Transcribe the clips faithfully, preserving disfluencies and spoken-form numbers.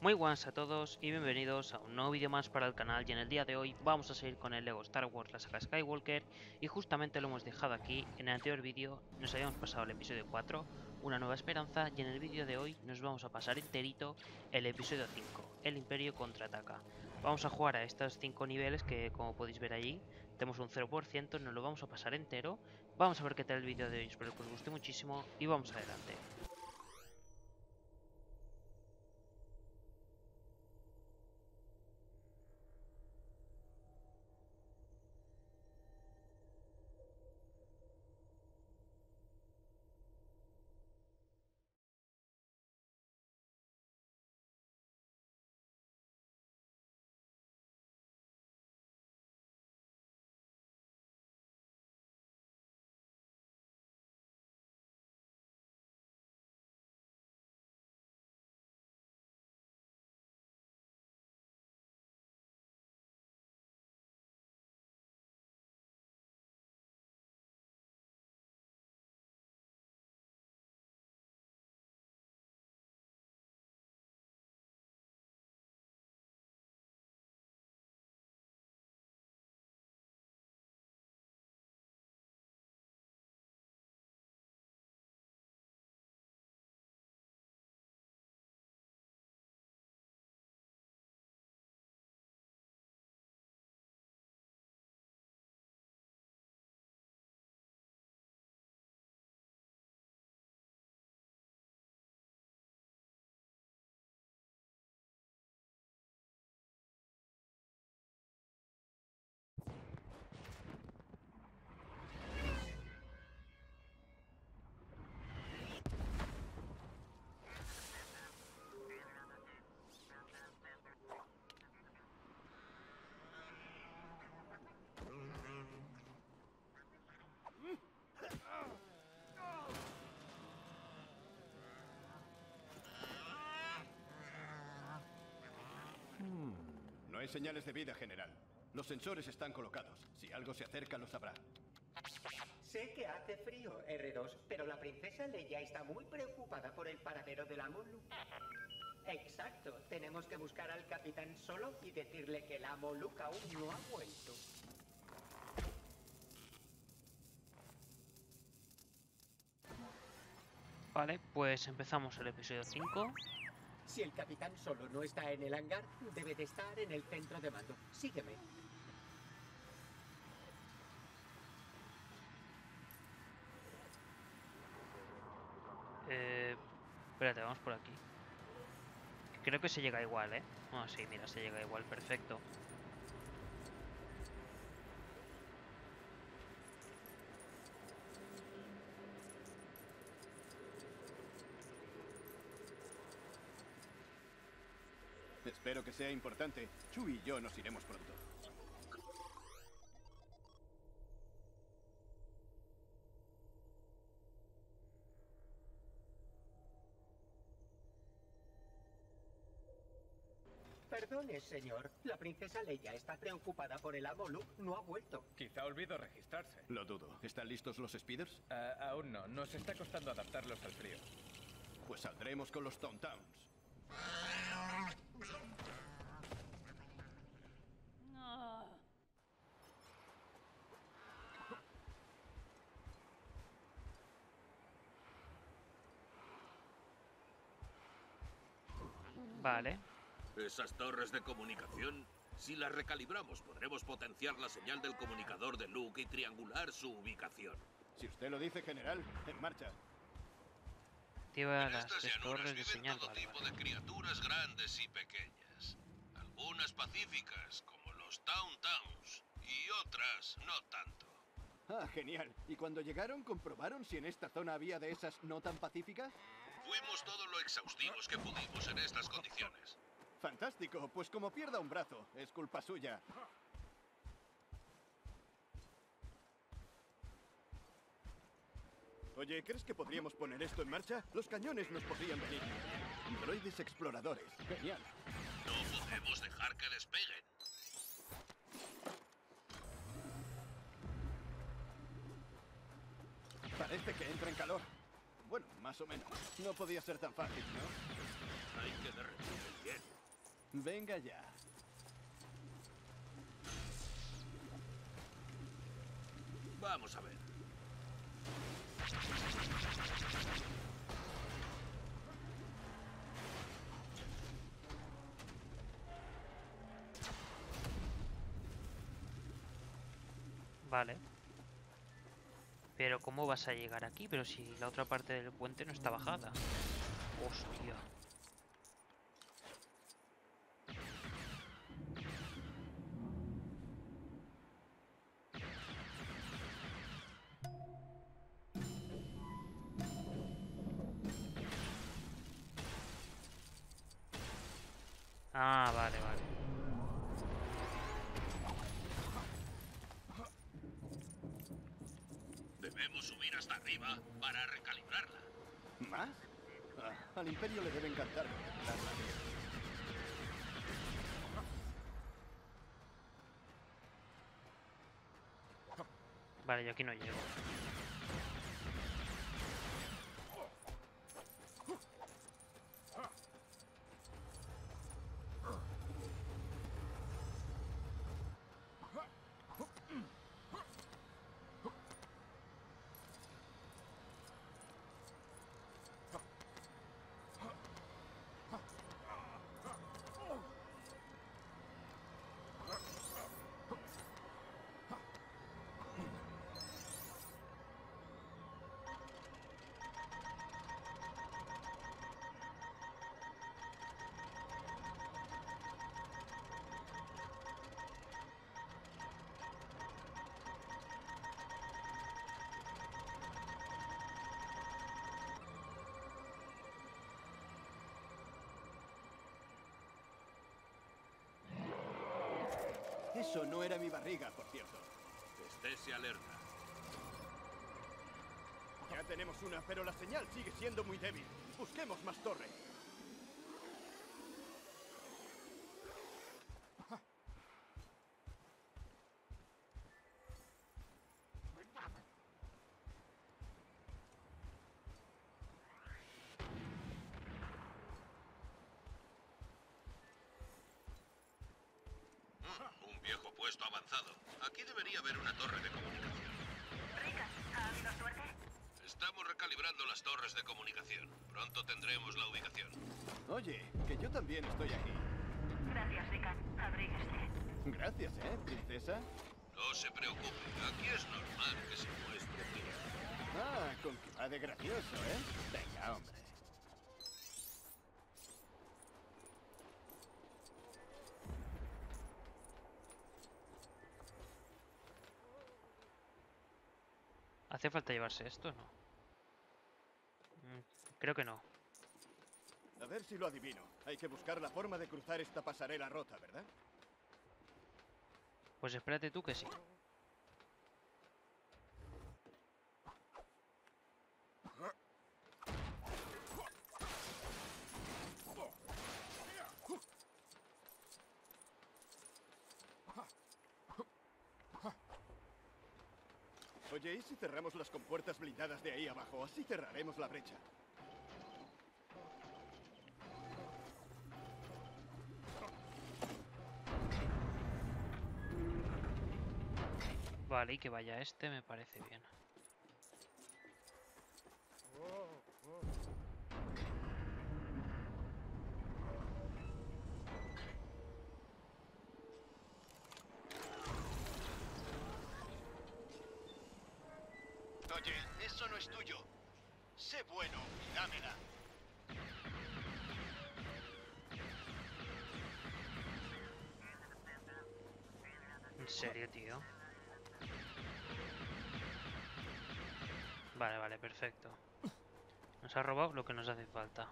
Muy buenas a todos y bienvenidos a un nuevo vídeo más para el canal, y en el día de hoy vamos a seguir con el Lego Star Wars la saga Skywalker, y justamente lo hemos dejado aquí. En el anterior vídeo nos habíamos pasado el episodio cuatro, Una nueva esperanza, y en el vídeo de hoy nos vamos a pasar enterito el episodio cinco, El Imperio contraataca. Vamos a jugar a estos cinco niveles que, como podéis ver allí, tenemos un cero por ciento, nos lo vamos a pasar entero. Vamos a ver qué tal el vídeo de hoy, espero que os guste muchísimo y vamos adelante. No hay señales de vida, general. Los sensores están colocados. Si algo se acerca, lo sabrá. Sé que hace frío, erre dos, pero la princesa Leia está muy preocupada por el paradero de la Molu. Exacto, tenemos que buscar al capitán Solo y decirle que la Moluc aún no ha vuelto. Vale, pues empezamos el episodio cinco. Si el capitán Solo no está en el hangar, debe de estar en el centro de mando. Sígueme. Eh, espérate, vamos por aquí. Creo que se llega igual, ¿eh? Ah, sí, mira, se llega igual, perfecto. Espero que sea importante. Chu y yo nos iremos pronto. Perdone, señor. La princesa Leia está preocupada por el amo Luke. No ha vuelto. Quizá olvido registrarse. Lo dudo. ¿Están listos los speeders? Ah, aún no. Nos está costando adaptarlos al frío. Pues saldremos con los Tauntauns. Vale. Esas torres de comunicación, si las recalibramos, podremos potenciar la señal del comunicador de Luke y triangular su ubicación. Si usted lo dice, general, en marcha. Activa En las estas tres llanuras torres de viven señal. todo Vale, tipo vale. de criaturas grandes y pequeñas. Algunas pacíficas, como los Tauntauns, y otras no tanto. Ah, genial. ¿Y cuando llegaron, comprobaron si en esta zona había de esas no tan pacíficas? Fuimos todo lo exhaustivos que pudimos en estas condiciones. Fantástico. Pues como pierda un brazo, es culpa suya. Oye, ¿crees que podríamos poner esto en marcha? Los cañones nos podrían venir. Droides exploradores. Genial. No podemos dejar que despeguen. Parece que entra en calor. Bueno, más o menos. No podía ser tan fácil, ¿no? Hay que derretir el hielo. Venga ya. Vamos a ver. Vale. Pero ¿cómo vas a llegar aquí? Pero si la otra parte del puente no está bajada. Hostia. Ah, vale, vale. Debemos subir hasta arriba para recalibrarla. ¿Más? Ah, al Imperio le debe encantar contemplarla. Vale, yo aquí no llego. Eso no era mi barriga, por cierto. Estése alerta. Ya tenemos una, pero la señal sigue siendo muy débil. Busquemos más torres. Mm, un viejo puesto avanzado. Aquí debería haber una torre de comunicación. Ricas, ¿ha habido suerte? Estamos recalibrando las torres de comunicación. Pronto tendremos la ubicación. Oye, que yo también estoy aquí. Gracias, Rican. Abríguese. Gracias, ¿eh, princesa? No se preocupe, aquí es normal que se muestre frío. Ah, con que va de gracioso, ¿eh? Venga, hombre. ¿Hace falta llevarse esto o no? Mm, creo que no. A ver si lo adivino. Hay que buscar la forma de cruzar esta pasarela rota, ¿verdad? Pues espérate tú que sí. Oye, ¿y si cerramos las compuertas blindadas de ahí abajo? Así cerraremos la brecha. Vale, y que vaya este me parece bien. Oye, eso no es tuyo. Sé bueno y dámela. ¿En serio, tío? Vale, vale, perfecto. Nos ha robado lo que nos hace falta.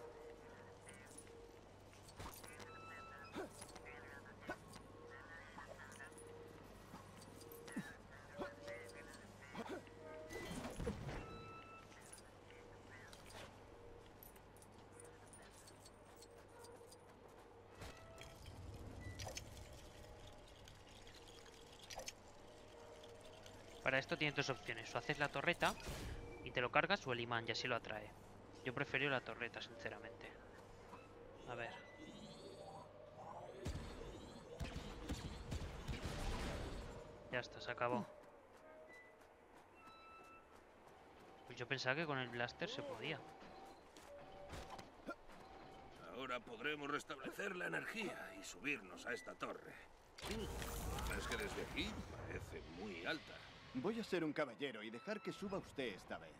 Para esto tienes dos opciones. O haces la torreta y te lo cargas o el imán y así lo atrae. Yo prefiero la torreta, sinceramente. A ver. Ya está, se acabó. Pues yo pensaba que con el blaster se podía. Ahora podremos restablecer la energía y subirnos a esta torre. Es que desde aquí parece muy alta. Voy a ser un caballero y dejar que suba usted esta vez.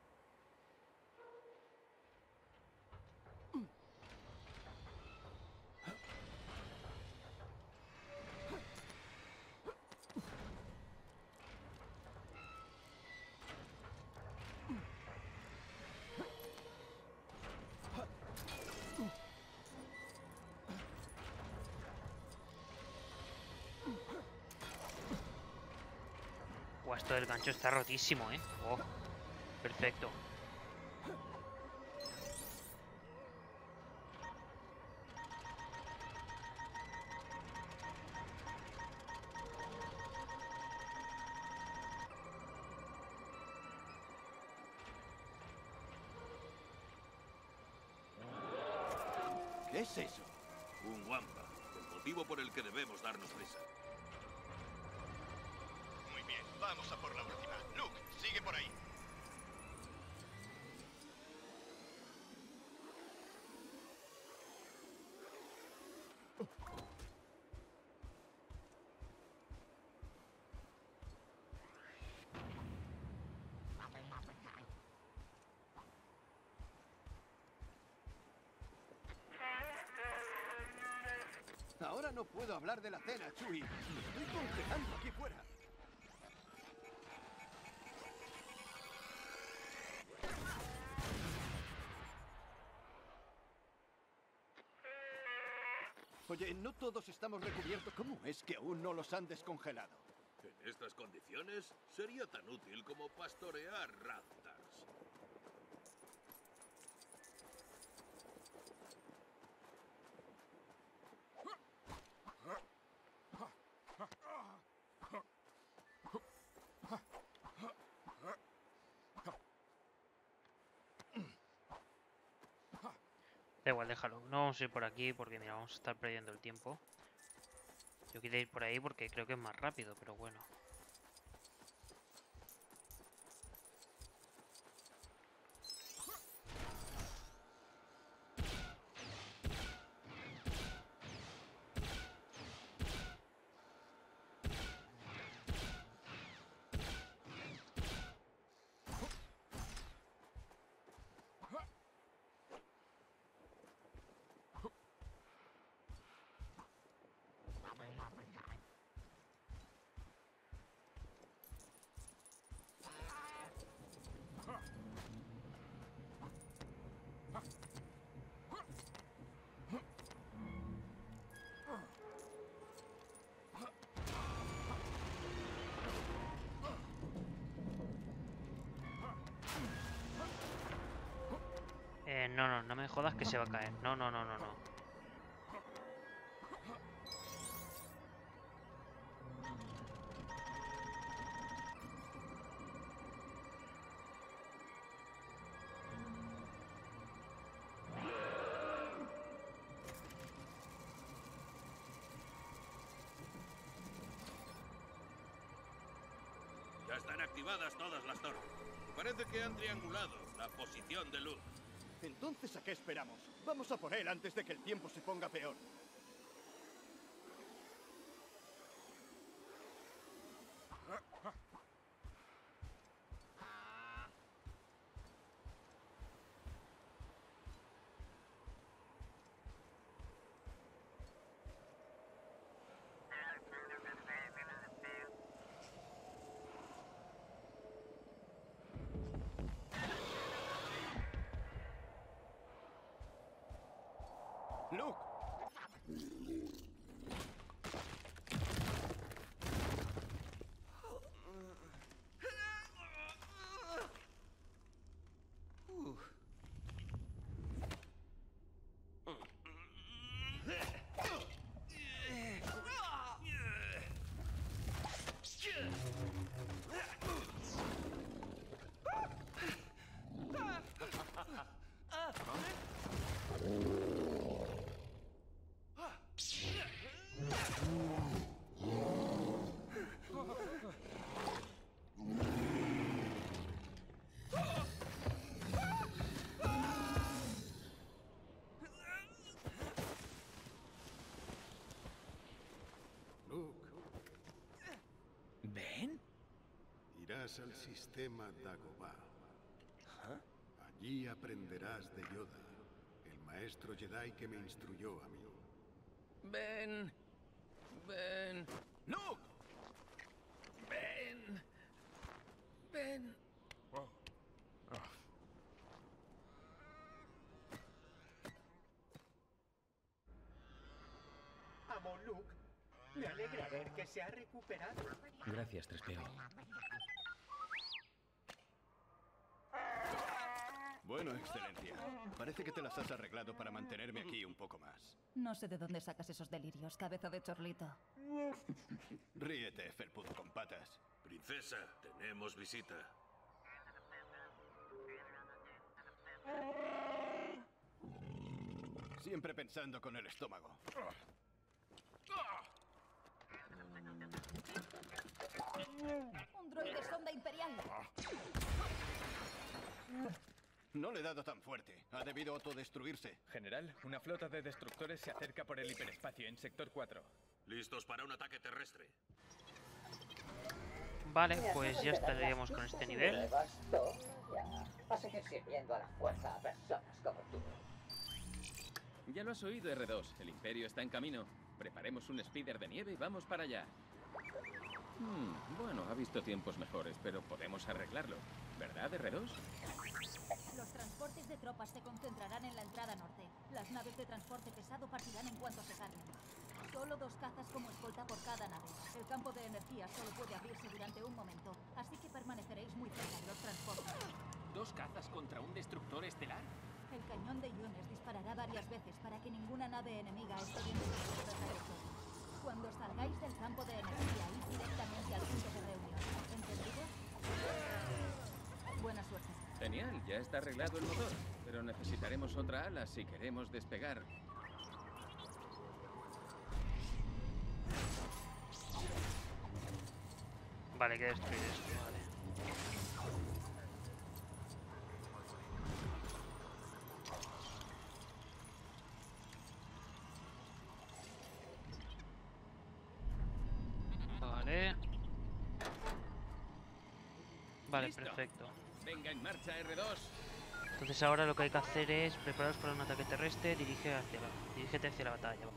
Buah, esto del gancho está rotísimo, ¿eh? Oh, perfecto. ¿Qué es eso? Un Wampa. El motivo por el que debemos darnos prisa. Muy bien, vamos a por la última. Luke, sigue por ahí. Ahora no puedo hablar de la cena, Chewie. Me estoy congelando aquí fuera. Oye, no todos estamos recubiertos. ¿Cómo es que aún no los han descongelado? En estas condiciones sería tan útil como pastorear raptors. Da igual, déjalo. No vamos a ir por aquí porque mira, vamos a estar perdiendo el tiempo. Yo quería ir por ahí porque creo que es más rápido, pero bueno. Eh, no, no, no me jodas que se va a caer. No, no, no, no, no. Ya están activadas todas las torres. Parece que han triangulado la posición de Luke. Entonces, ¿a qué esperamos? Vamos a por él antes de que el tiempo se ponga peor. Luke. Irás al sistema Dagobah. Allí aprenderás de Yoda, el maestro Jedi que me instruyó a mí. Ven. Ven. ¡Luke! Ven. Ven. Amo Luke. Me alegra ver que se ha recuperado. Gracias, tres P O. Bueno, excelencia. Parece que te las has arreglado para mantenerme aquí un poco más. No sé de dónde sacas esos delirios, cabeza de chorlito. Ríete, felpudo con patas. Princesa, tenemos visita. Siempre pensando con el estómago. Un droide sonda imperial. No le he dado tan fuerte. Ha debido autodestruirse. General, una flota de destructores se acerca por el hiperespacio en sector cuatro. ¿Listos para un ataque terrestre? Vale, pues ya estaríamos con este nivel. A seguir sirviendo a la fuerza a personas como tú. Ya lo has oído, R dos. El Imperio está en camino. Preparemos un speeder de nieve y vamos para allá. Hmm, bueno, ha visto tiempos mejores, pero podemos arreglarlo. ¿Verdad, R dos? Los transportes de tropas se concentrarán en la entrada norte. Las naves de transporte pesado partirán en cuanto se carguen. Solo dos cazas como escolta por cada nave. El campo de energía solo puede abrirse durante un momento, así que permaneceréis muy cerca de los transportes. ¿Dos cazas contra un destructor estelar? El cañón de iones disparará varias veces para que ninguna nave enemiga esté dentro de vuestra trayectoria. Cuando salgáis del campo de energía, id directamente al punto de reunión. ¿Entendido? Buena suerte. Genial, ya está arreglado el motor. Pero necesitaremos otra ala si queremos despegar. Vale, hay que destruir esto, vale. Vale. Vale, ¡Listo! perfecto. Venga, en marcha, R dos. Entonces ahora lo que hay que hacer es prepararos para un ataque terrestre, dirige hacia la, dirígete hacia la batalla.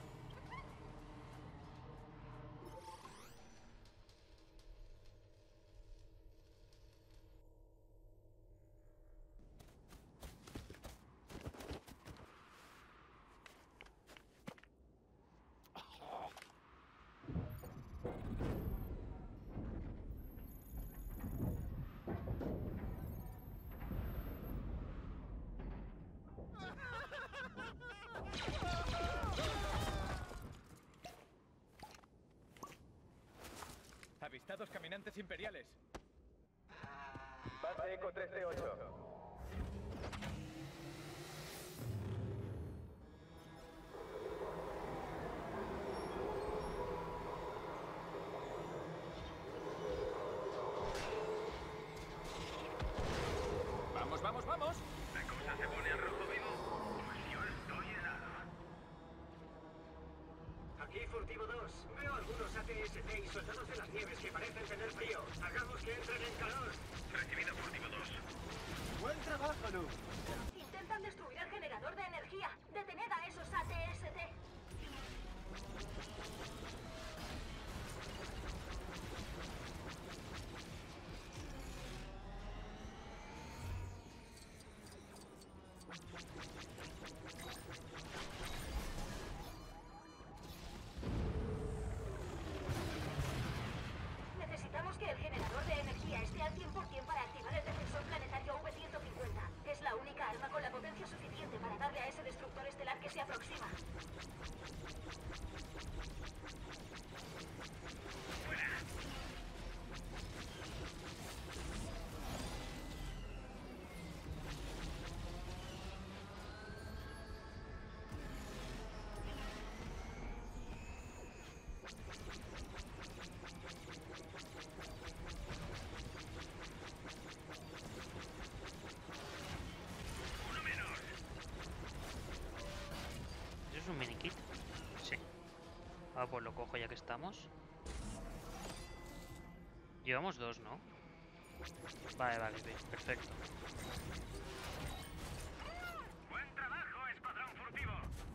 Avistados caminantes imperiales. Base Eco tres D ocho. ¡Vamos, vamos, vamos! La cosa se pone en rojo vivo. Pues yo estoy helado. Aquí Furtivo dos. Veo algunos A T S T y soldados de las nieves que parecen tener frío. Hagamos que entren en calor. Recibido, Furtivo dos. Buen trabajo, Luke. Intentan destruir el generador de energía. Detened a esos A T S T. Necesitamos que el generador de energía esté al cien por cien para activar el defensor planetario V ciento cincuenta. Es la única arma con la potencia suficiente para darle a ese destructor estelar que se aproxima. ¿Eso es un mini kit? Sí. Ah, pues lo cojo ya que estamos. Llevamos dos, ¿no? Vale, vale, bien, perfecto. Buen trabajo, escuadrón furtivo.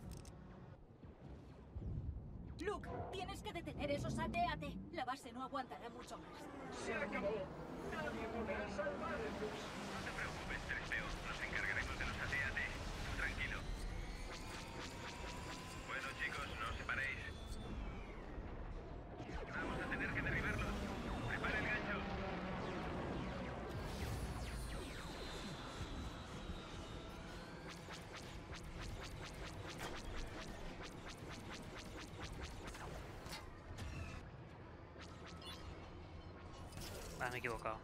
Luke, tienes que detener esos A T A T. La base no aguantará mucho más. Se acabó. Nadie podrá salvar el bus. No te preocupes, tres P O. Nos encargaremos de los A T A T. Tú tranquilo. Bueno, chicos, no os separéis. Vamos a tener que derribarlos. Prepara el gancho. Ah, me he equivocado.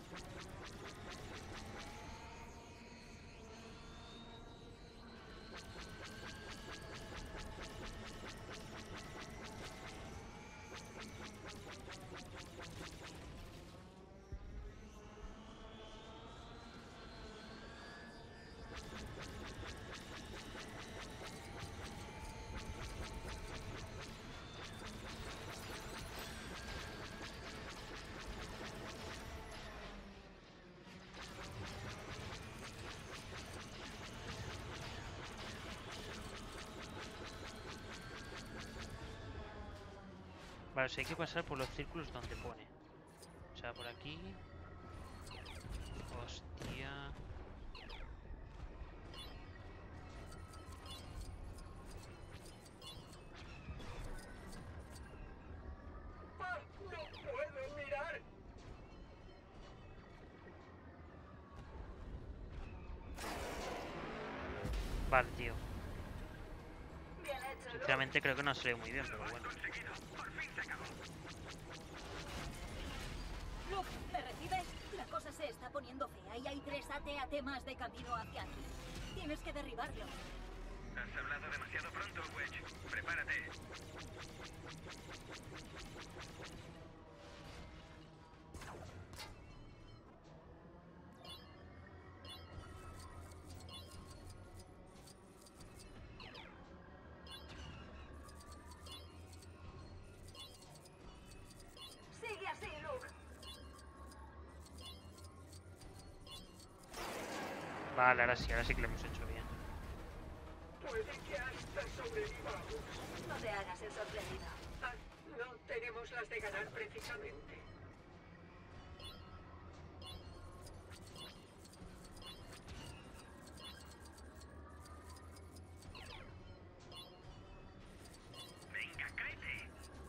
Vale, o sea, hay que pasar por los círculos donde pone. O sea, por aquí. Hostia. ¡Ah! ¡No puedo mirar! Vale, tío. Bien hecho, Luke. Sinceramente creo que no salió muy bien, pero bueno. Conseguido. Por fin se acabó. Luke, ¿me recibes? La cosa se está poniendo fea y hay tres A T A T más de camino hacia aquí. Tienes que derribarlos. Has hablado demasiado pronto, Wedge. Prepárate. Sigue así, Luke. Vale, ahora sí, ahora sí que lo hemos hecho bien. Puede que hasta sobrevivamos. No te hagas el sorprendido. Ah, no tenemos las de ganar precisamente. Venga, crece.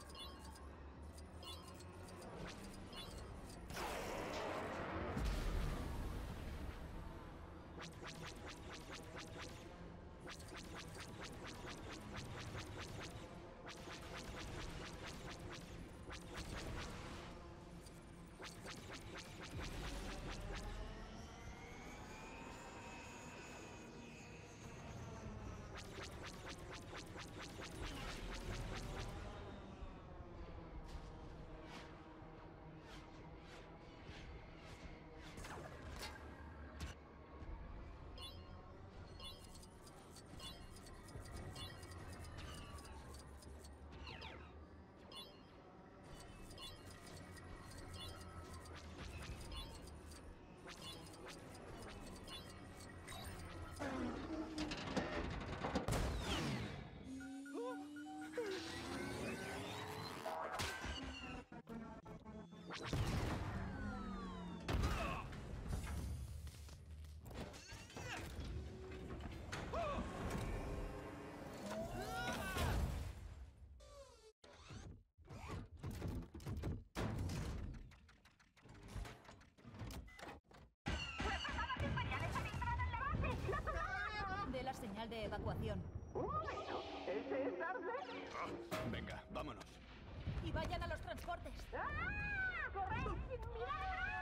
De la señal de evacuación. ¿Ese es Darcy? Ah, venga, vámonos. Y vayan a los transportes. ¡Ah! ¡Corred! ¡Mirad!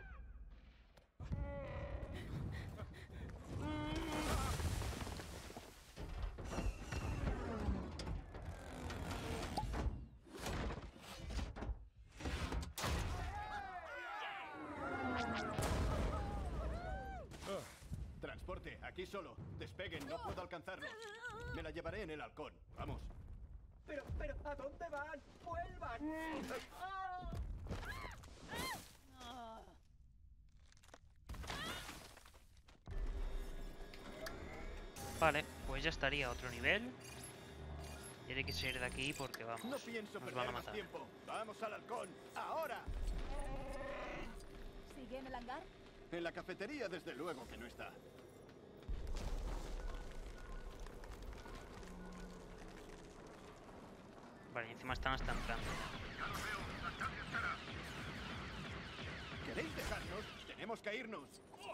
Transporte, aquí solo. Despeguen, no puedo alcanzarlos. Me la llevaré en el halcón. Vamos. Pero, pero, ¿a dónde van? ¡Vuelvan! Vale, pues ya estaría otro nivel. Y hay que salir de aquí porque vamos, No pienso nos van a perder más matar. tiempo. Vamos al halcón. ¡Ahora! ¿Sigue en el hangar? En la cafetería, desde luego que no está. Vale, y encima están hasta entrando. ¿Queréis dejarnos? Tenemos que irnos.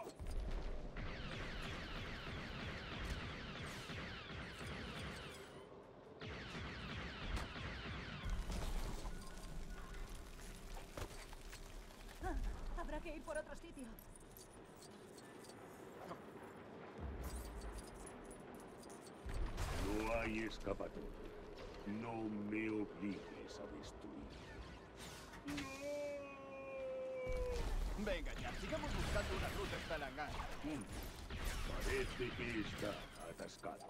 Ah, habrá que ir por otro sitio. No hay escapatoria. No me obligues a destruir. Venga ya, sigamos buscando una ruta hasta el hangar. Parece que está atascado.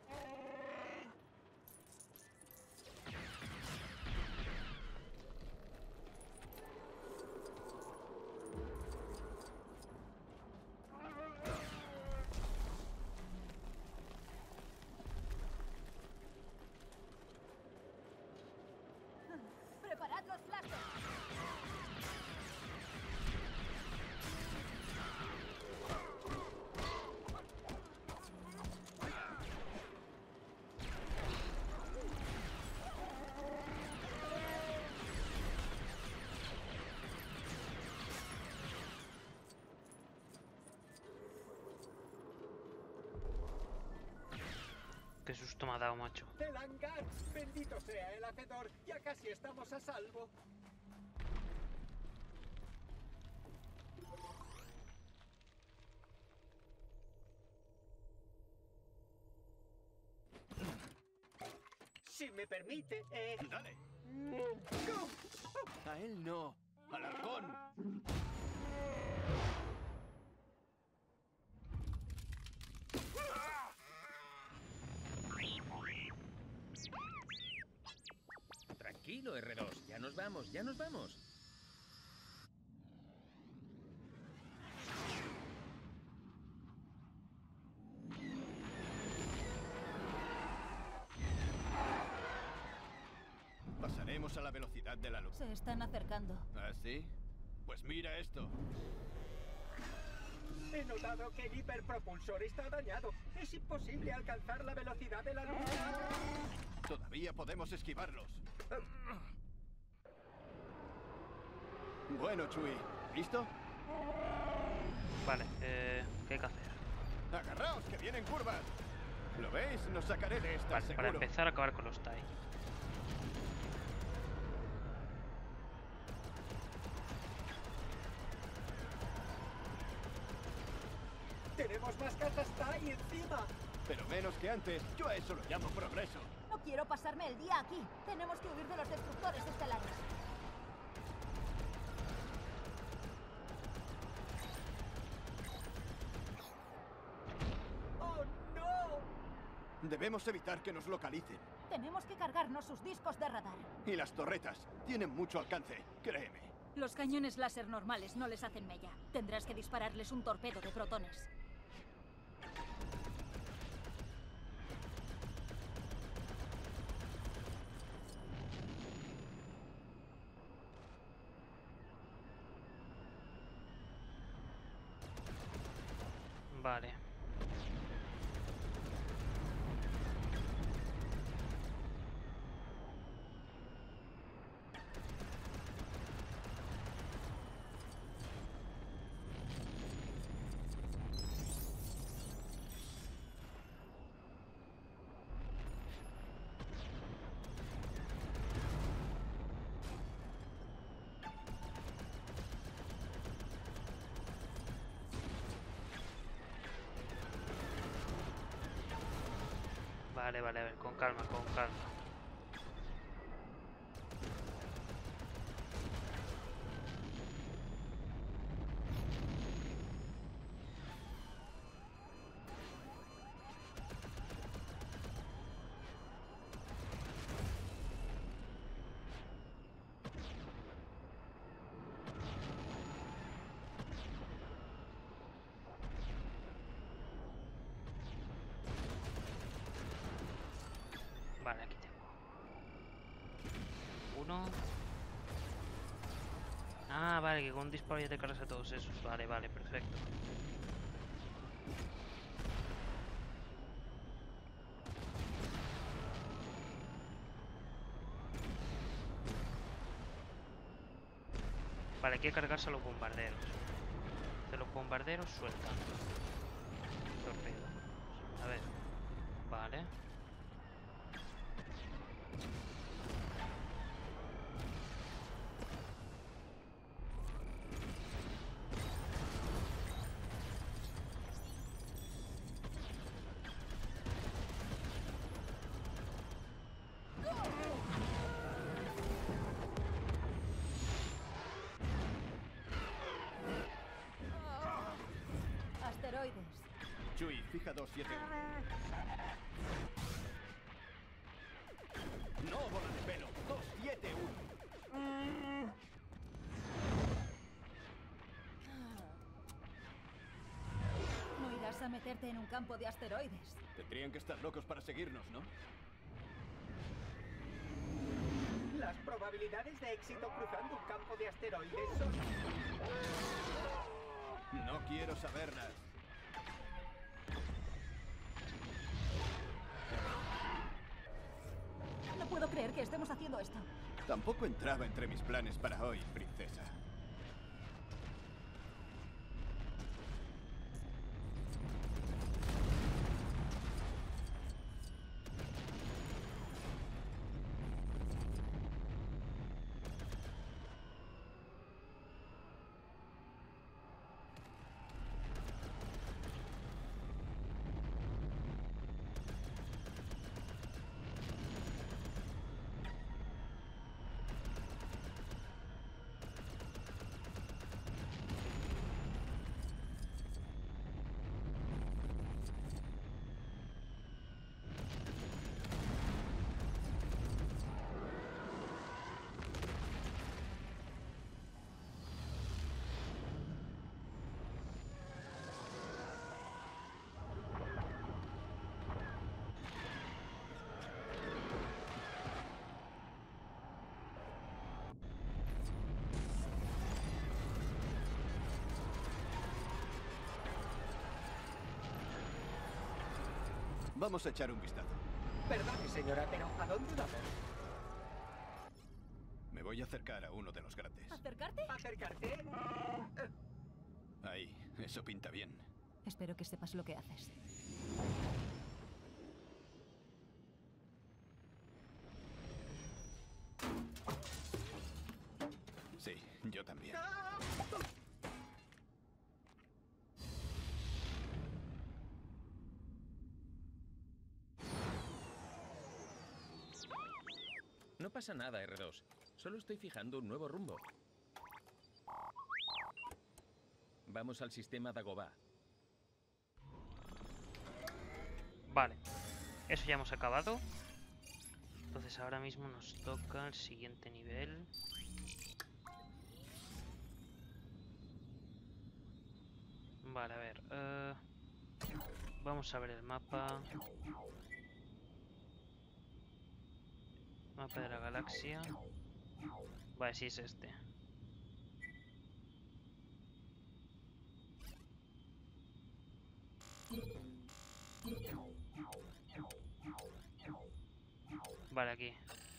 ¡Preparad los flashes! Qué susto me ha dado, macho. ¡El hangar! ¡Bendito sea el hacedor! ¡Ya casi estamos a salvo! Si me permite, eh... Dale. A él no. Al halcón. Tranquilo, erre dos. Ya nos vamos, ya nos vamos. Pasaremos a la velocidad de la luz. Se están acercando. ¿Ah, sí? Pues mira esto. He notado que el hiperpropulsor está dañado. Es imposible alcanzar la velocidad de la luz. Todavía podemos esquivarlos. Bueno, Chui, ¿listo? Vale, eh, ¿qué hay que hacer? Agarraos, que vienen curvas. ¿Lo veis? Nos sacaré de esta, Vale, seguro. para empezar a acabar con los T I E. ¡Tenemos más cazas ahí encima! Pero menos que antes. Yo a eso lo llamo progreso. No quiero pasarme el día aquí. Tenemos que huir de los destructores estelares. ¡Oh, no! Debemos evitar que nos localicen. Tenemos que cargarnos sus discos de radar. Y las torretas. Tienen mucho alcance, créeme. Los cañones láser normales no les hacen mella. Tendrás que dispararles un torpedo de protones. Vale. Vale, vale, a ver, con calma, con calma. uno. Ah, vale, que con un disparo ya te cargas a todos esos. Vale, vale, perfecto. Vale, hay que cargarse a los bombarderos. De los bombarderos sueltan. Torpedo. A ver. Vale. Asteroides. Chui, fija dos siete uno. No, bola de pelo. dos siete uno. No irás a meterte en un campo de asteroides. Tendrían que estar locos para seguirnos, ¿no? Las probabilidades de éxito cruzando un campo de asteroides son... No quiero saberlas. No puedo creer que estemos haciendo esto. Tampoco entraba entre mis planes para hoy, princesa. Vamos a echar un vistazo. Perdone, señora, pero ¿a dónde vamos? Me voy a acercar a uno de los grandes. ¿Acercarte? ¿Acercarte? Ahí, eso pinta bien. Espero que sepas lo que haces. Sí, yo también. No pasa nada, erre dos. Solo estoy fijando un nuevo rumbo. Vamos al sistema Dagobah. Vale. Eso ya hemos acabado. Entonces ahora mismo nos toca el siguiente nivel. Vale, a ver. Uh, vamos a ver el mapa. Mapa de la galaxia. Vale, sí es este. Vale, aquí.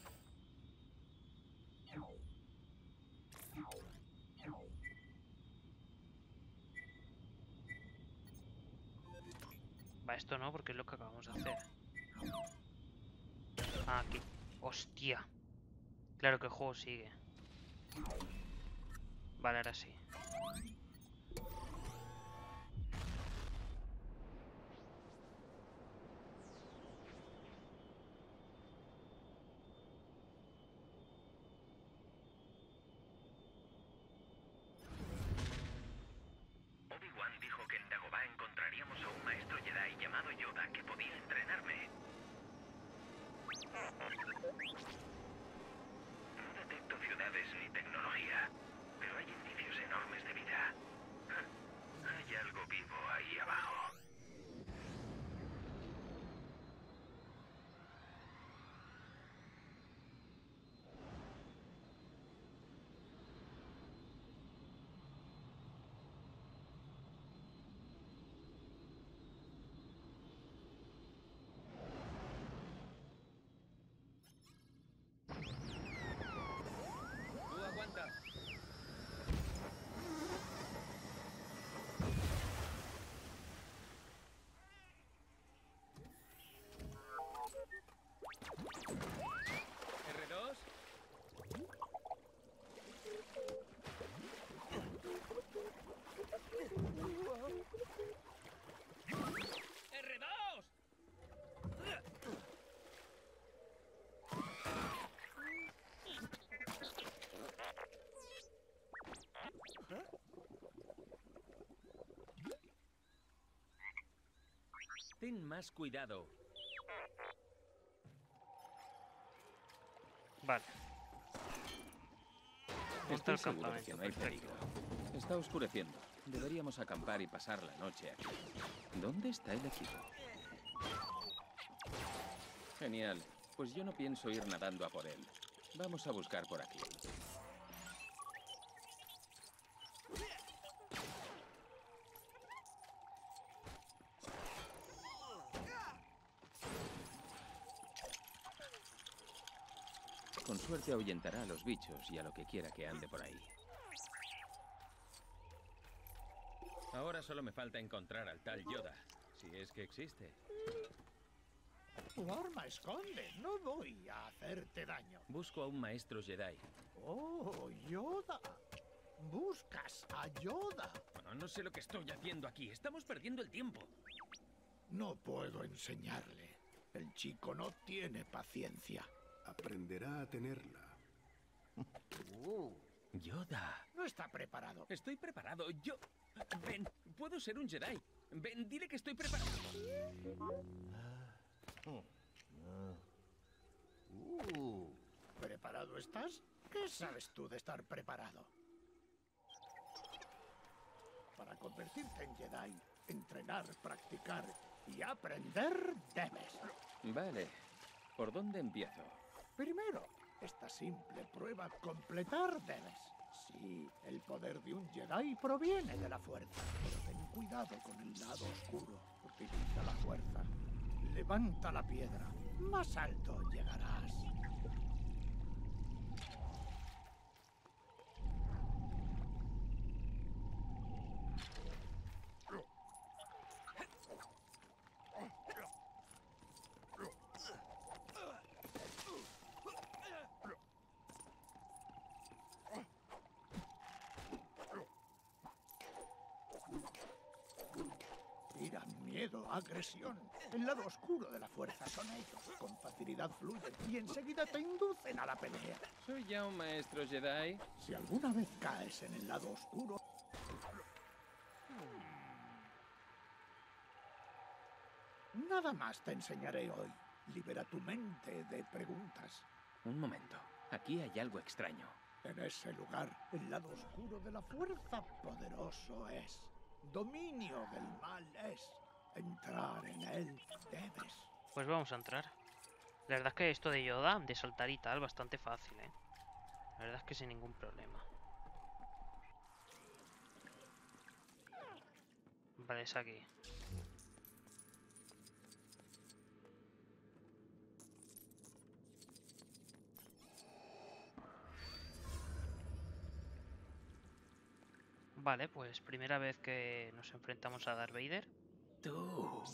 Va, esto no, porque es lo que acabamos de hacer. Ah, aquí. Hostia. Claro que el juego sigue. Vale, ahora sí. Obi-Wan dijo que en Dagobah encontraríamos a un maestro Jedi llamado Yoda que podía entrenarme. No detecto ciudades ni tecnología, pero hay indicios enormes de vida. Ten más cuidado. Vale. Está Estoy el seguro de campamento. que no hay Perfecto. peligro. Está oscureciendo. Deberíamos acampar y pasar la noche aquí. ¿Dónde está el equipo? Genial. Pues yo no pienso ir nadando a por él. Vamos a buscar por aquí. Con suerte ahuyentará a los bichos y a lo que quiera que ande por ahí. Ahora solo me falta encontrar al tal Yoda, si es que existe. Tu arma esconde. No voy a hacerte daño. Busco a un maestro Jedi. Oh, Yoda. Buscas a Yoda. Bueno, no sé lo que estoy haciendo aquí. Estamos perdiendo el tiempo. No puedo enseñarle. El chico no tiene paciencia. Aprenderá a tenerla. Uh, Yoda. no está preparado. Estoy preparado. Yo... Ven, puedo ser un Jedi. Ven, dile que estoy preparado. Uh, ¿Preparado estás? ¿Qué sabes tú de estar preparado? Para convertirte en Jedi, entrenar, practicar y aprender debes. Vale. ¿Por dónde empiezo? Primero, esta simple prueba completar debes. Sí, el poder de un Jedi proviene de la fuerza. Pero ten cuidado con el lado oscuro. Utiliza la fuerza. Levanta la piedra. Más alto llegarás. Miedo, agresión. El lado oscuro de la fuerza son ellos. Con facilidad fluyen y enseguida te inducen a la pelea. ¿Soy ya un maestro Jedi? Si alguna vez caes en el lado oscuro... Nada más te enseñaré hoy. Libera tu mente de preguntas. Un momento. Aquí hay algo extraño. En ese lugar, el lado oscuro de la fuerza poderoso es. Dominio del mal es. Entrar en él debes. Pues vamos a entrar. La verdad es que esto de Yoda, de saltar y tal, bastante fácil, ¿eh? La verdad es que sin ningún problema. Vale, es aquí. Vale, pues primera vez que nos enfrentamos a Darth Vader. Tú.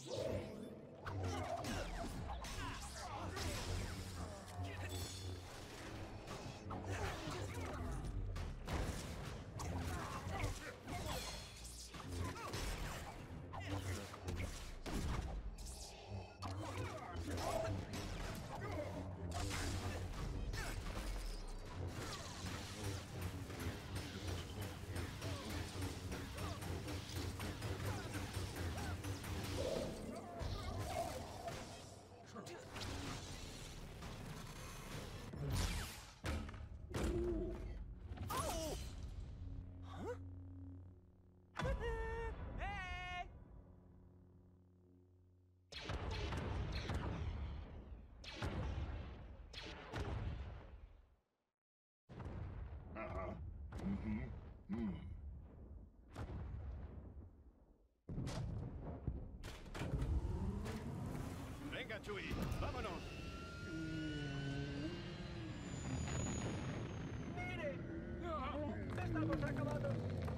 Venga, Chewie, vámonos. ¡Mire! ¡Estamos acabados!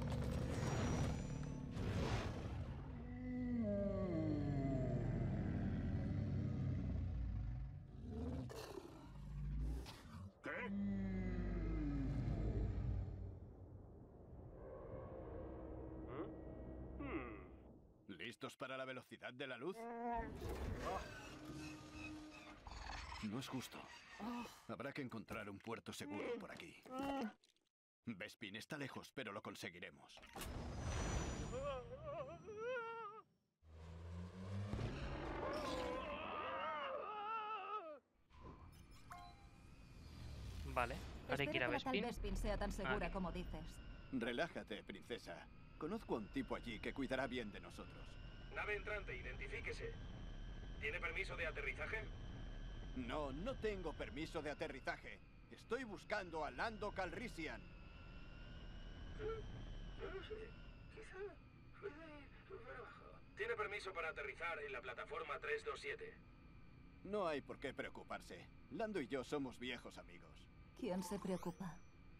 ¿Listos para la velocidad de la luz? No es justo. Habrá que encontrar un puerto seguro por aquí. Bespin está lejos, pero lo conseguiremos. Vale, haré que ir a Espero que la tal Bespin. Bespin sea tan segura Ah. como dices. Relájate, princesa. Conozco a un tipo allí que cuidará bien de nosotros. Nave entrante, identifíquese. ¿Tiene permiso de aterrizaje? No, no tengo permiso de aterrizaje. Estoy buscando a Lando Calrissian. Tiene permiso para aterrizar en la plataforma tres dos siete. No hay por qué preocuparse. Lando y yo somos viejos amigos. ¿Quién se preocupa?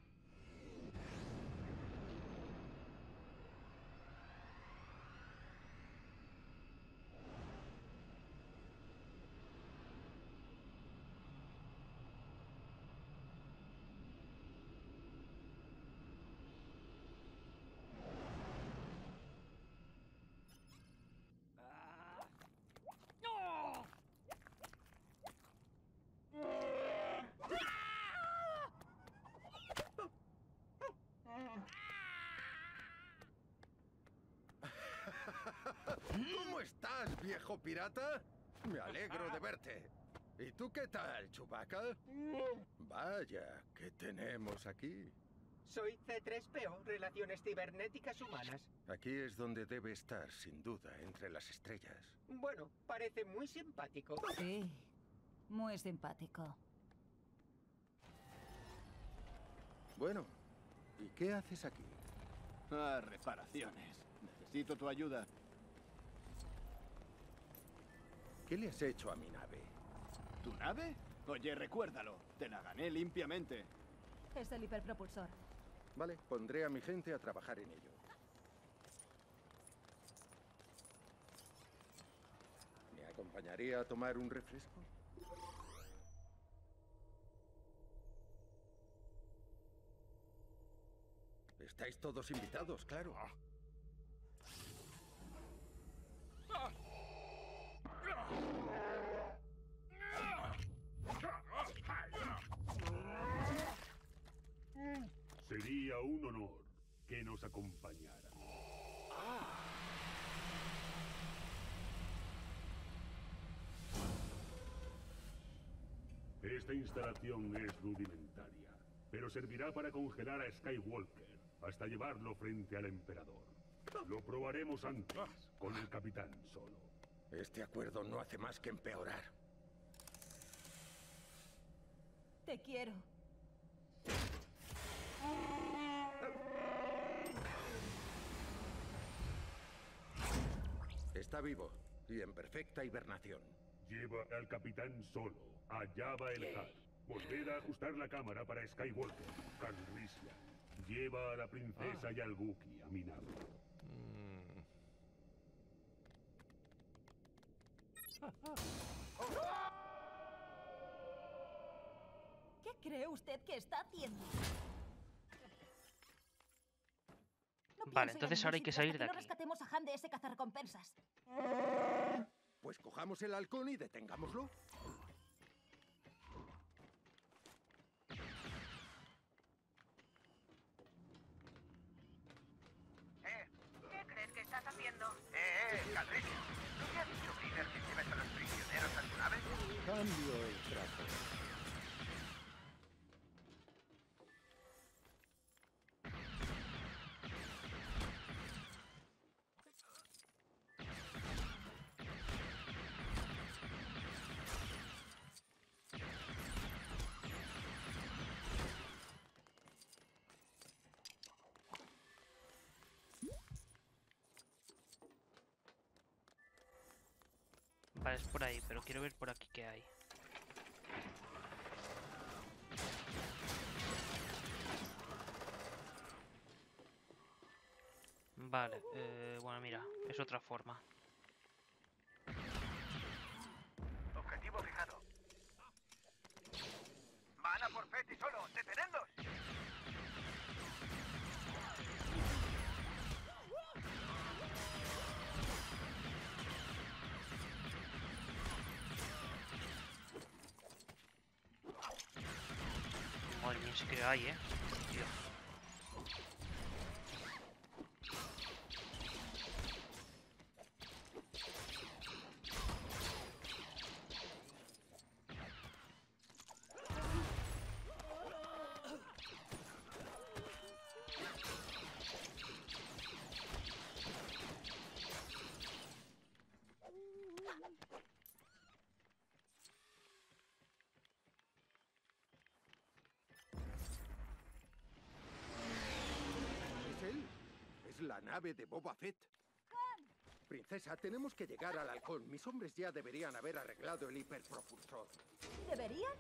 ¿Cómo estás, viejo pirata? Me alegro de verte. ¿Y tú qué tal, Chewbacca? Vaya, ¿qué tenemos aquí? Soy C tres P O, Relaciones Cibernéticas Humanas. Aquí es donde debe estar, sin duda, entre las estrellas. Bueno, parece muy simpático. Sí, muy simpático. Bueno, ¿y qué haces aquí? Ah, reparaciones. Necesito tu ayuda. ¿Qué le has hecho a mi nave? ¿Tu nave? Oye, recuérdalo. Te la gané limpiamente. Es el hiperpropulsor. Vale, pondré a mi gente a trabajar en ello. ¿Me acompañaría a tomar un refresco? Estáis todos invitados, claro. Sería un honor que nos acompañaran. Esta instalación es rudimentaria, pero servirá para congelar a Skywalker hasta llevarlo frente al emperador. Lo probaremos antes, con el capitán solo. Este acuerdo no hace más que empeorar. Te quiero. Está vivo y en perfecta hibernación. Lleva al capitán solo. Allá va el H A R. Volver a ajustar la cámara para Skywalker. Calrissian. Lleva a la princesa y al Wookiee a mi nave. ¿Qué cree usted que está haciendo? No Vale, piense en entonces ningún ahora hay que sitio salir hasta de que aquí. no rescatemos a Han de ese cazarrecompensas. Pues cojamos el halcón y detengámoslo. Eh, ¿qué crees que estás haciendo? Eh, eh, Calrissian. ¿No te ha dicho Peter que lleves a los prisioneros a tu nave? Cambio el trato. Vale, es por ahí, pero quiero ver por aquí qué hay. Vale, eh, bueno, mira, es otra forma. Objetivo fijado. Van a por Fett y solo. ¡Detenedlos! Madre mía, sí que hay, eh. Dios. La nave de Boba Fett. Princesa, tenemos que llegar al halcón. Mis hombres ya deberían haber arreglado el hiperpropulsor. ¿Deberían?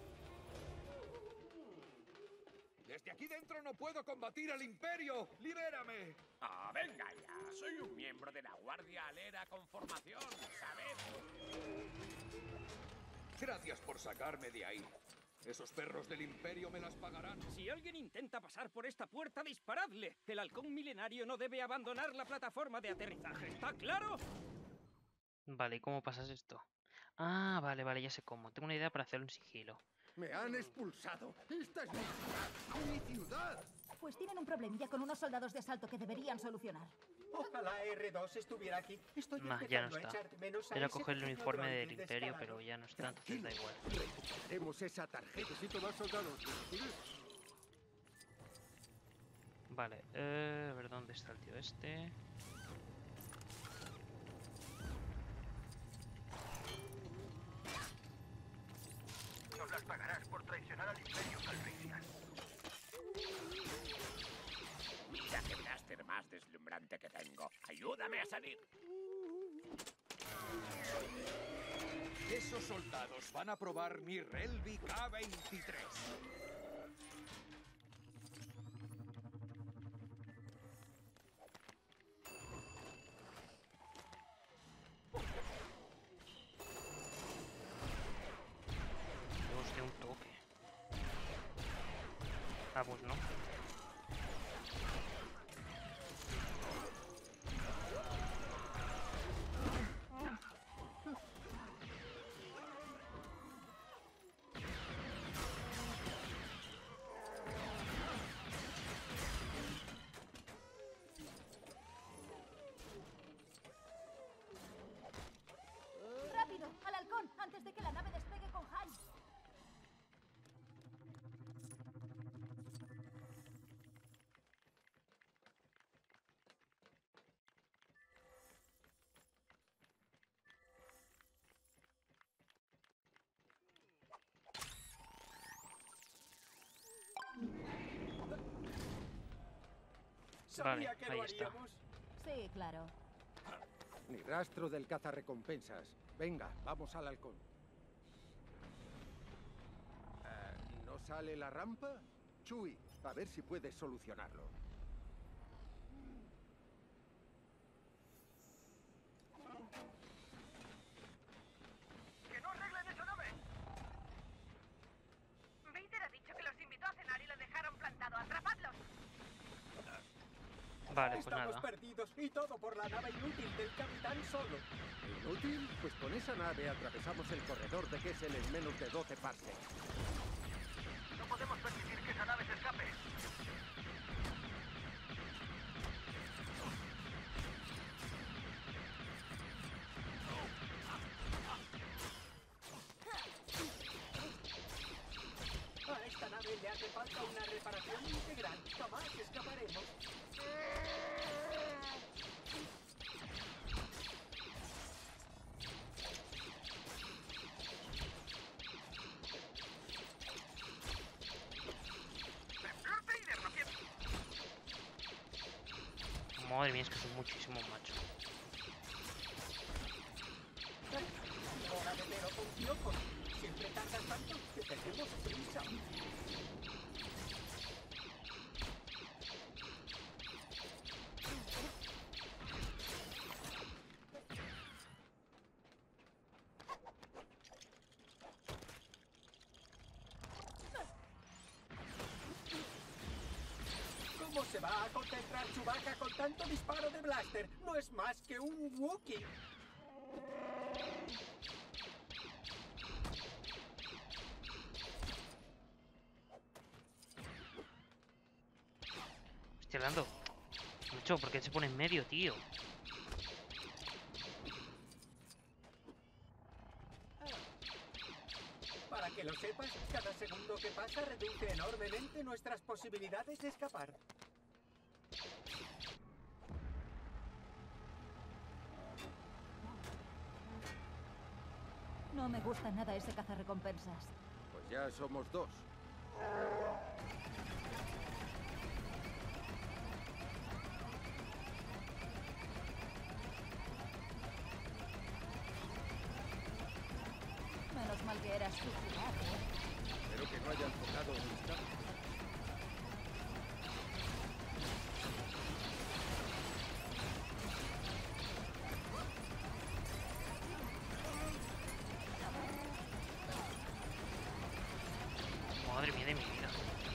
Desde aquí dentro no puedo combatir al Imperio. ¡Libérame! ¡Ah, venga ya! Soy un miembro de la Guardia Alera con formación, ¿sabes? Gracias por sacarme de ahí. Esos perros del Imperio me las pagarán. Si alguien intenta pasar por esta puerta, disparadle. El halcón milenario no debe abandonar la plataforma de aterrizaje. ¿Está claro? Vale, ¿y cómo pasas esto? Ah, vale, vale, ya sé cómo. Tengo una idea para hacerlo en sigilo. ¡Me han expulsado! ¡Esta es mi ciudad! ¡Mi ciudad! Pues tienen un problemilla con unos soldados de asalto que deberían solucionar. Ojalá R dos estuviera aquí. Estoy Nah, ya no empezando a está. echar de menos a Era ese coger el pequeño uniforme droide del Imperio, descarado. pero ya no está, entonces da igual. Recuperaremos esa tarjeta. Necesito más soldados. Vale, eh, a ver dónde está el tío este. Nos las pagarás por traicionar al Imperio Calrissian. Mira qué blaster más deslumbrante que tengo. ¡Ayúdame a salir! Esos soldados van a probar mi Relvi K veintitrés. Dios, de un toque. Ah, pues no. ¡Rápido! ¡Al halcón! ¡Antes de que la nave despegue con Han! Sabía Vale, que ahí lo está. haríamos. Sí, claro. Ni rastro del cazarrecompensas. Venga, vamos al halcón. Eh, ¿No sale la rampa? Chewie, a ver si puedes solucionarlo. ¡Que no arreglen esa nave! Vader ha dicho que los invitó a cenar y lo dejaron plantado. ¡Atrapadlos! Vale, pues Estamos nada. perdidos y todo por la nave inútil del capitán Solo. ¿Inútil? Pues con esa nave atravesamos el corredor de Kessel en menos de doce parsecs. No podemos permitir que esa nave se escape. A esta nave le hace falta una reparación integral. Jamás escaparemos. Madre mía, es que son muchísimos machos. Hora de pero con piojos. Siempre tardas tanto que tenemos prisa. ¿Cómo se va a concentrar Chewbacca con tanto disparo de blaster? No es más que un Wookiee. Estoy hablando. Mucho, ¿por qué se pone en medio, tío? Para que lo sepas, cada segundo que pasa reduce enormemente nuestras posibilidades de escapar. No me gusta nada ese cazarrecompensas. Pues ya somos dos. Espero que no hayan tocado mis cables. Madre mía de mi vida.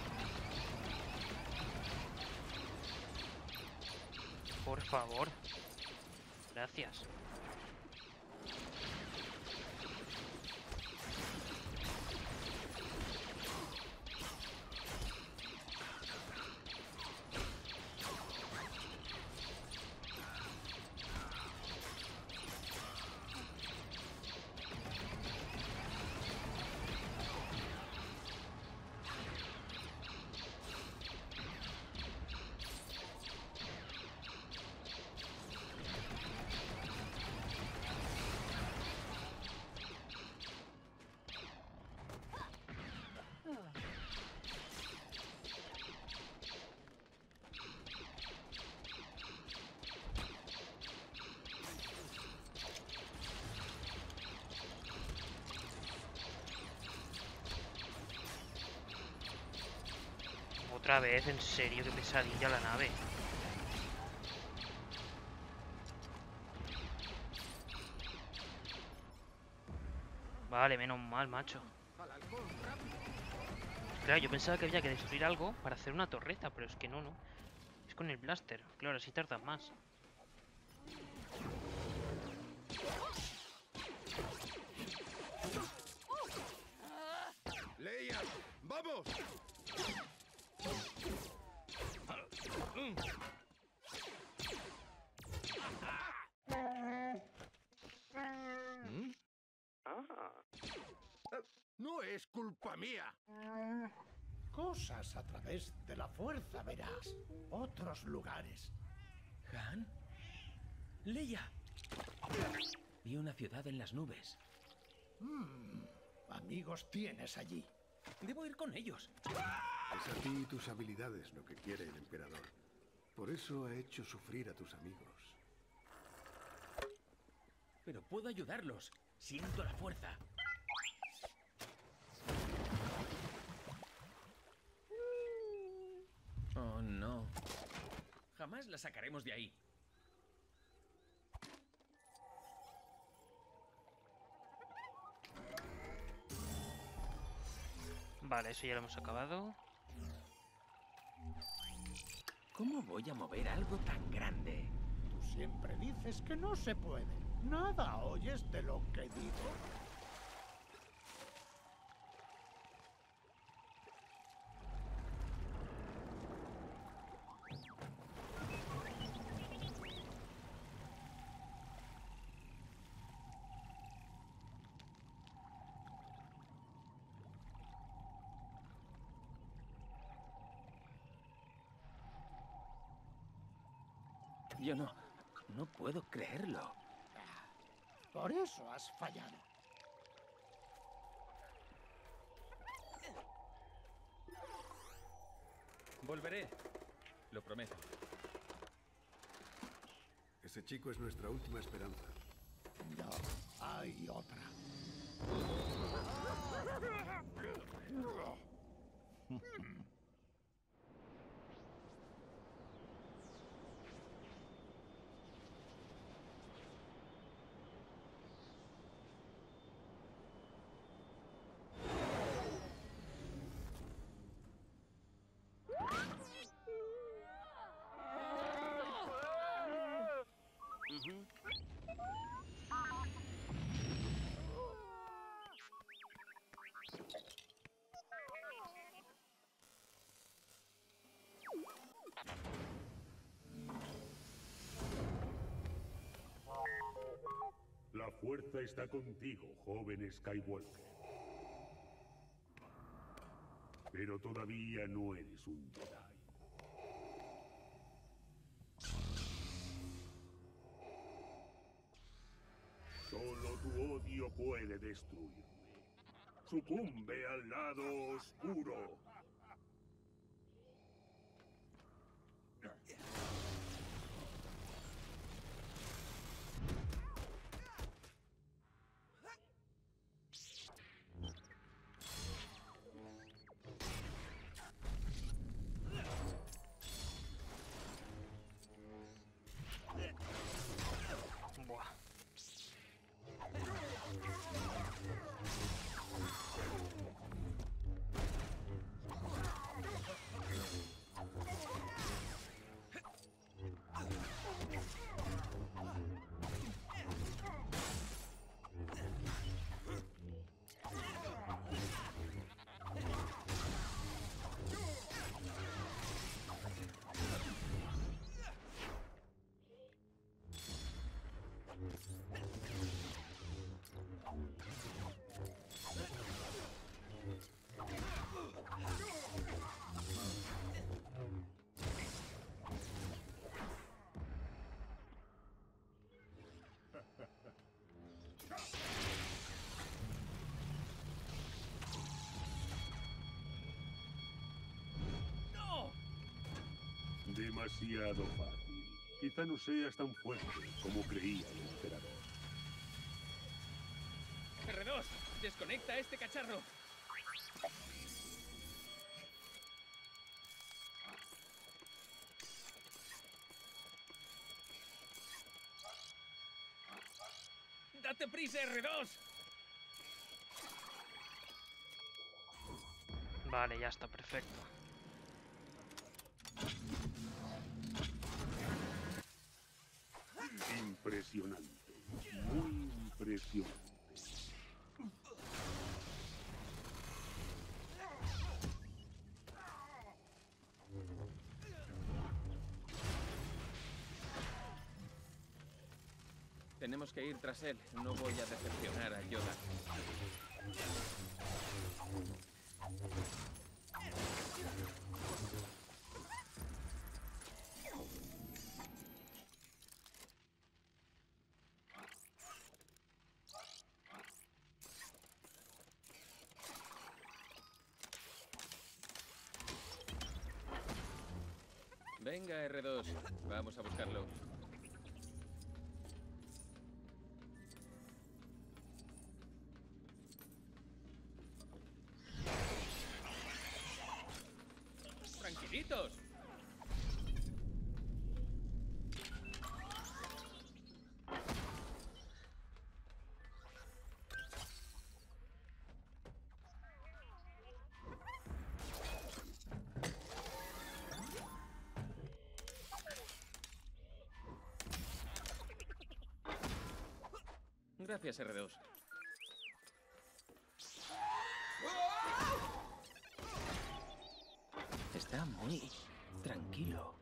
Por favor. Gracias. Otra vez, en serio, qué pesadilla la nave. Vale, menos mal, macho. Claro, yo pensaba que había que destruir algo para hacer una torreta, pero es que no, no. Es con el blaster. Claro, así tardas más. Leia, ¡vamos! ¿Mm? Ah. No es culpa mía. Cosas a través de la fuerza verás. Otros lugares. ¿Han? ¡Leia! Vi una ciudad en las nubes. Mm, amigos tienes allí. Debo ir con ellos. Es a ti y tus habilidades lo que quiere el emperador. Por eso ha hecho sufrir a tus amigos. Pero puedo ayudarlos. Siento la fuerza. Oh, no. Jamás la sacaremos de ahí. Vale, eso ya lo hemos acabado. ¿Cómo voy a mover algo tan grande? Tú siempre dices que no se puede. Nada oyes de lo que digo. Yo no... no puedo creerlo. Por eso has fallado. Volveré. Lo prometo. Ese chico es nuestra última esperanza. No, hay otra. La fuerza está contigo, joven Skywalker. Pero todavía no eres un Jedi. Solo tu odio puede destruirme. Sucumbe al lado oscuro. demasiado fácil. Quizá no seas tan fuerte como creía el emperador. erre dos, desconecta este cacharro. ¡Date prisa, erre dos! Vale, ya está, perfecto. Impresionante. Muy impresionante. Tenemos que ir tras él. No voy a decepcionar a Yoda. Venga, erre dos. Vamos a buscarlo. ¡Tranquilitos! Gracias, erre dos. Está muy tranquilo.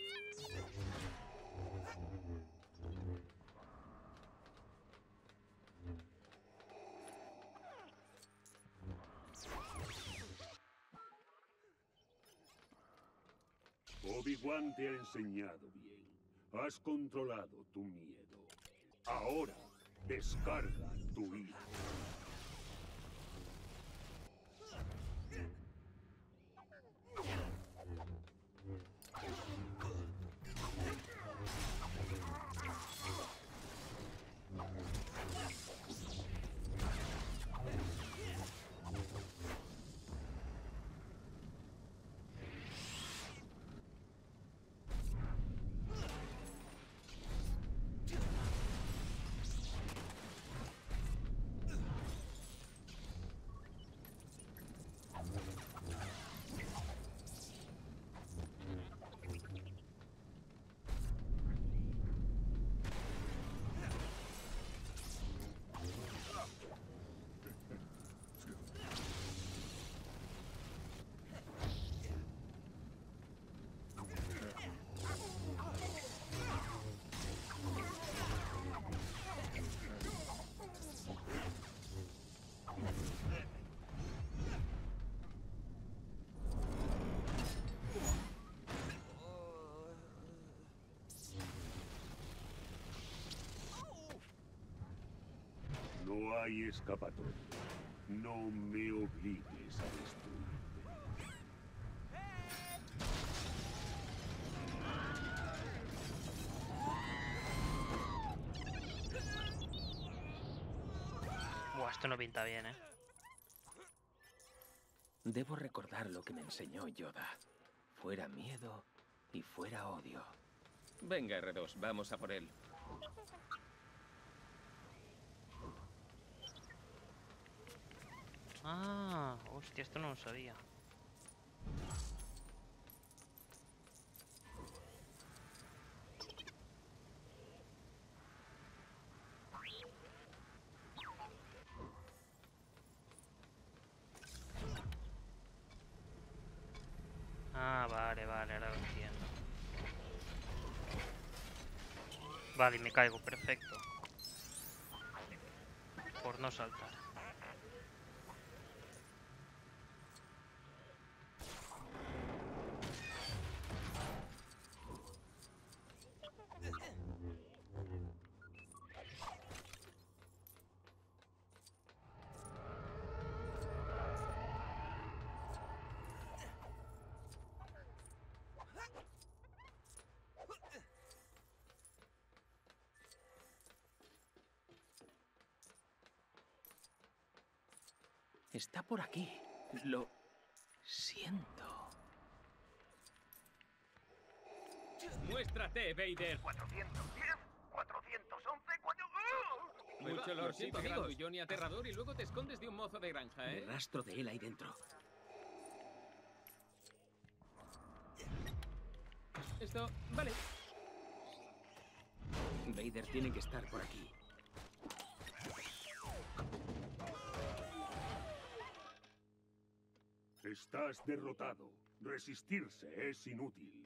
Obi-Wan te ha enseñado bien. Has controlado tu miedo. Ahora, descarga tu ira. No hay escapatoria. No me obligues a destruirte. Buah, esto no pinta bien, ¿eh? Debo recordar lo que me enseñó Yoda. Fuera miedo y fuera odio. Venga, erre dos, vamos a por él. Ah, hostia, esto no lo sabía. Ah, vale, vale, ahora lo entiendo. Vale, y me caigo, perfecto. Por no saltar. Está por aquí. Lo siento. Muéstrate, Vader. cuatrocientos diez, cuatrocientos once, cuatro... Mucho Lo Lord siento, Sith, amigos. y Johnny aterrador y luego te escondes de un mozo de granja, ¿eh? El rastro de él ahí dentro. Esto... vale. Vader tiene que estar por aquí. Estás derrotado. Resistirse es inútil.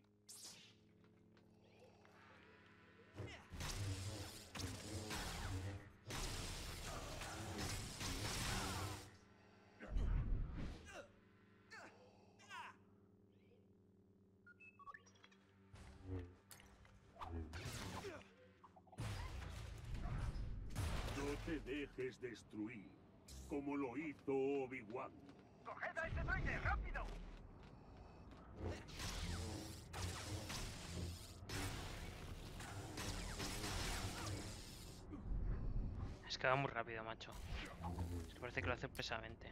No te dejes destruir, como lo hizo Obi-Wan. ¡Coged a ese droide, rápido! Es que va muy rápido, macho. Es que parece que lo hace pesadamente.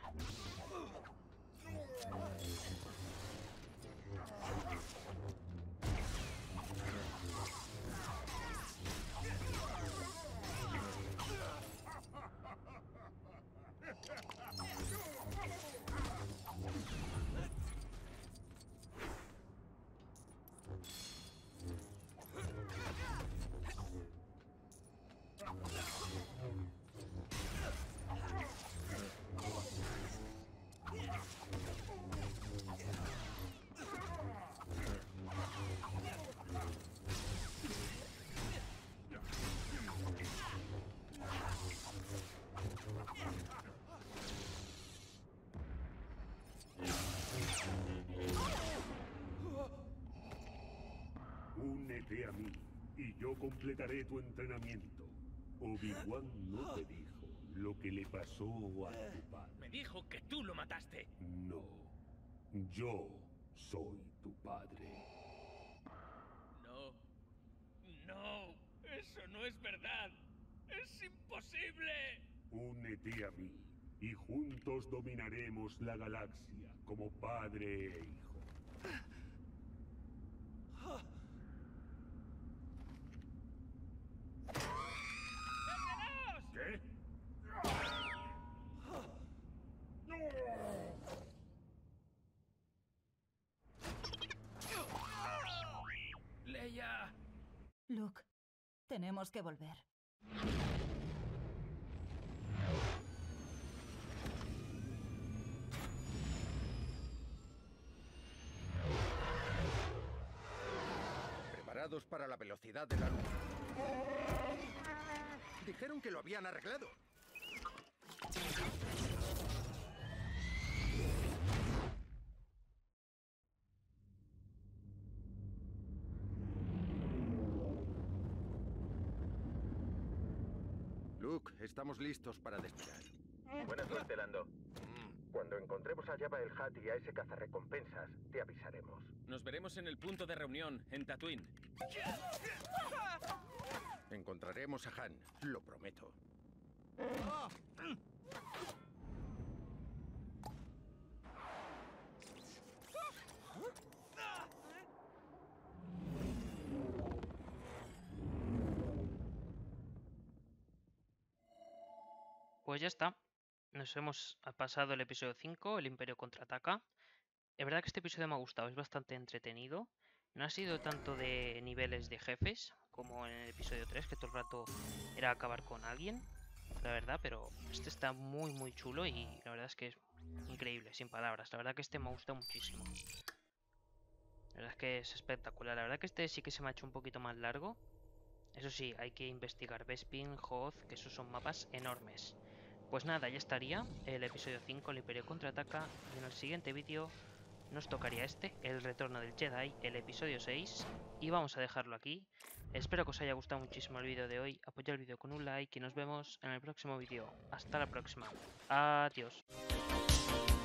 Únete a mí y yo completaré tu entrenamiento. Obi-Wan no te dijo lo que le pasó a tu padre. Me dijo que tú lo mataste. No, yo soy tu padre. No. No. Eso no es verdad. Es imposible. Únete a mí y juntos dominaremos la galaxia como padre e hijo. ¿Qué? Leia. Luke, tenemos que volver. Preparados para la velocidad de la luz. Dijeron que lo habían arreglado. Luke, estamos listos para despegar. Buena suerte, Lando. Cuando encontremos a Jabba el Hutt y a ese cazarrecompensas, te avisaremos. Nos veremos en el punto de reunión, en Tatooine. Encontraremos a Han, lo prometo. Pues ya está. Nos hemos pasado el episodio cinco, el Imperio contraataca. Es verdad que este episodio me ha gustado, es bastante entretenido. No ha sido tanto de niveles de jefes como en el episodio tres, que todo el rato era acabar con alguien, la verdad, pero este está muy muy chulo y la verdad es que es increíble, sin palabras. La verdad que este me ha gustado muchísimo. La verdad es que es espectacular. La verdad que este sí que se me ha hecho un poquito más largo. Eso sí, hay que investigar Bespin, Hoth, que esos son mapas enormes. Pues nada, ya estaría el episodio cinco, el Imperio contraataca, y en el siguiente vídeo nos tocaría este, el retorno del Jedi, el episodio seis, y vamos a dejarlo aquí. Espero que os haya gustado muchísimo el vídeo de hoy, apoyad el vídeo con un like y nos vemos en el próximo vídeo. Hasta la próxima, adiós.